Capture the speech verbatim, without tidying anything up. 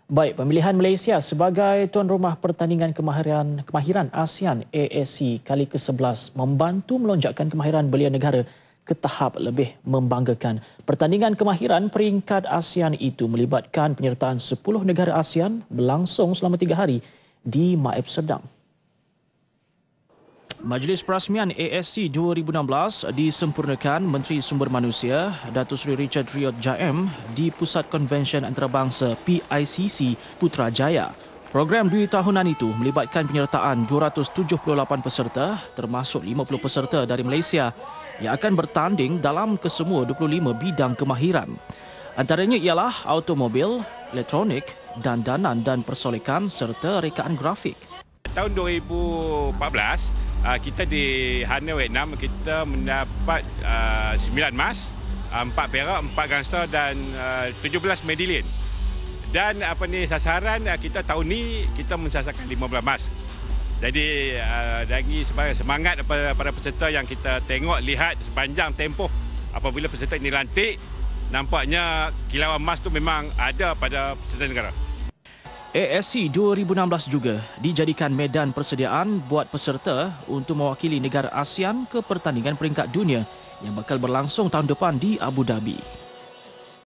Baik, pemilihan Malaysia sebagai tuan rumah pertandingan kemahiran kemahiran ASEAN A S C kali ke sebelas membantu melonjakkan kemahiran belia negara ke tahap lebih membanggakan. Pertandingan kemahiran peringkat ASEAN itu melibatkan penyertaan sepuluh negara ASEAN berlangsung selama tiga hari di Maib Serdang. Majlis Perasmian A S C dua ribu enam belas disempurnakan Menteri Sumber Manusia Datuk Seri Richard Riyad Jaim di Pusat Konvensyen Antarabangsa P I C C Putrajaya. Program dua tahunan itu melibatkan penyertaan dua ratus tujuh puluh lapan peserta termasuk lima puluh peserta dari Malaysia yang akan bertanding dalam kesemua dua puluh lima bidang kemahiran. Antaranya ialah automobil, elektronik, dandanan dan persolekan serta rekaan grafik. Tahun dua ribu empat belas, kita di Hanoi, Vietnam, kita mendapat sembilan emas, empat perak, empat gangsa dan tujuh belas medallion. Dan apa ni sasaran kita tahun ni kita mensasarkan lima belas emas. Jadi lagi semangat pada peserta yang kita tengok lihat sepanjang tempoh apabila peserta ini lantik, nampaknya kilauan emas tu memang ada pada peserta negara. A S C dua ribu enam belas juga dijadikan medan persediaan buat peserta untuk mewakili negara ASEAN ke pertandingan peringkat dunia yang bakal berlangsung tahun depan di Abu Dhabi.